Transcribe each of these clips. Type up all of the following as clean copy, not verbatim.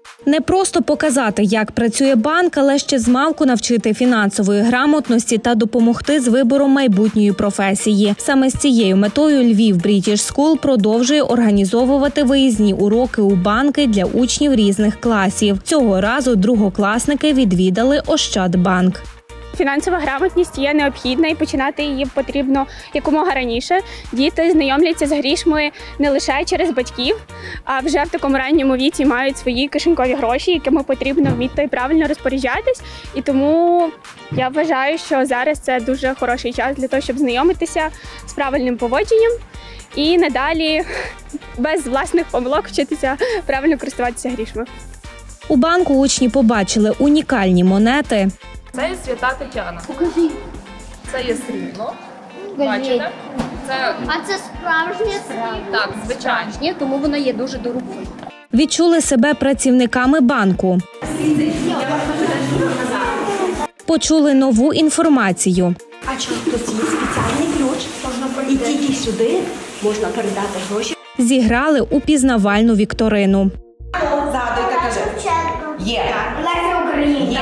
Не просто показати, як працює банк, але ще змалку навчити фінансової грамотності та допомогти з вибором майбутньої професії. Саме з цією метою Львів British School продовжує організовувати виїзні уроки у банки для учнів різних класів. Цього разу другокласники відвідали Ощадбанк. Фінансова грамотність є необхідна і починати її потрібно якомога раніше. Діти знайомляться з грішми не лише через батьків, а вже в такому ранньому віці мають свої кишенькові гроші, якими потрібно вміти правильно розпоряджатись. І тому я вважаю, що зараз це дуже хороший час для того, щоб знайомитися з правильним поводженням і надалі без власних помилок вчитися правильно користуватися грішми. У банку учні побачили унікальні монети. Це є Свята Тетяна. Покажи. Це є срібло. Бачите? А це справжнє срібло? Так, звичайно. Тому воно є дуже дорогою. Відчули себе працівниками банку. Почули нову інформацію. А чому тут є спеціальний ключ? І тільки сюди можна передати гроші. Зіграли у пізнавальну вікторину. Загадуйте, каже. Є. Леся Українка.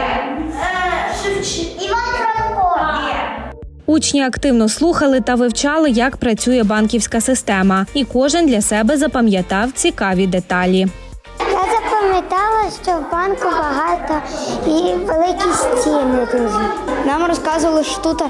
Іван Франко. Учні активно слухали та вивчали, як працює банківська система. І кожен для себе запам'ятав цікаві деталі. Я запам'ятала, що в банку багато і великі стіни дуже. Нам розказували, що тут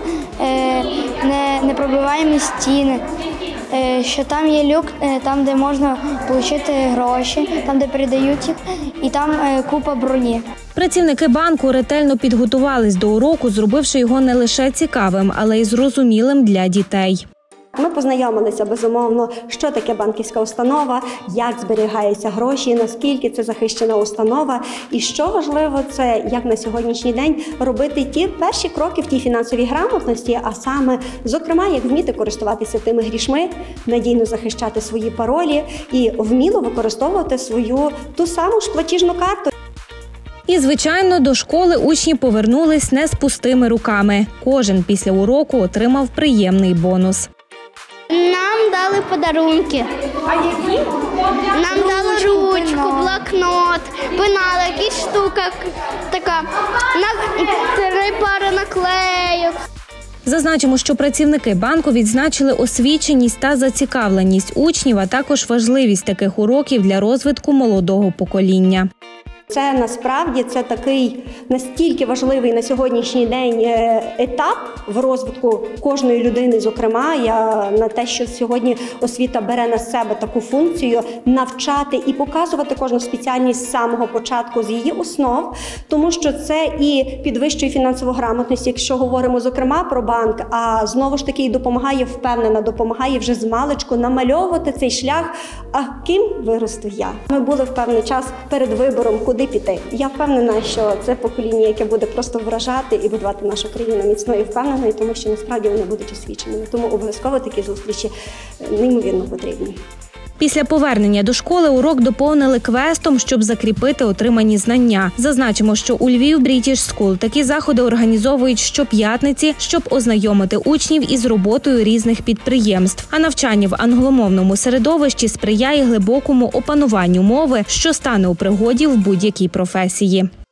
непробиваємі стіни, що там є люк, там, де можна отримати гроші, там, де передають їх, і там купа броні. Працівники банку ретельно підготувались до уроку, зробивши його не лише цікавим, але й зрозумілим для дітей. Ми познайомилися, безумовно, що таке банківська установа, як зберігаються гроші, наскільки це захищена установа. І що важливо, це як на сьогоднішній день робити ті перші кроки в тій фінансовій грамотності, а саме, зокрема, як вміти користуватися тими грішми, надійно захищати свої паролі і вміло використовувати свою ту саму ж платіжну карту. І, звичайно, до школи учні повернулись не з пустими руками. Кожен після уроку отримав приємний бонус. Нам дали подарунки. А які? Нам дали ручку, блокнот, пенал, якась штука така, 3 пари наклейок. Зазначимо, що працівники банку відзначили освіченість та зацікавленість учнів, а також важливість таких уроків для розвитку молодого покоління. Це насправді такий настільки важливий на сьогоднішній день етап в розвитку кожної людини, зокрема, на те, що сьогодні освіта бере на себе таку функцію навчати і показувати кожну спеціальність з самого початку, з її основ, тому що це і підвищує фінансову грамотність, якщо говоримо, зокрема, про банк, а знову ж таки і допомагає вже з маличку намальовувати цей шлях, а ким виросту я. Ми були в певний час перед вибором, куди піти. Я впевнена, що це покоління, яке буде просто вражати і будувати нашу країну міцною і впевненою, тому що насправді вони будуть освіченими. Тому обов'язково такі зустрічі неймовірно потрібні. Після повернення до школи урок доповнили квестом, щоб закріпити отримані знання. Зазначимо, що у Львів British School такі заходи організовують щоп'ятниці, щоб ознайомити учнів із роботою різних підприємств. А навчання в англомовному середовищі сприяє глибокому опануванню мови, що стане у пригоді в будь-якій професії.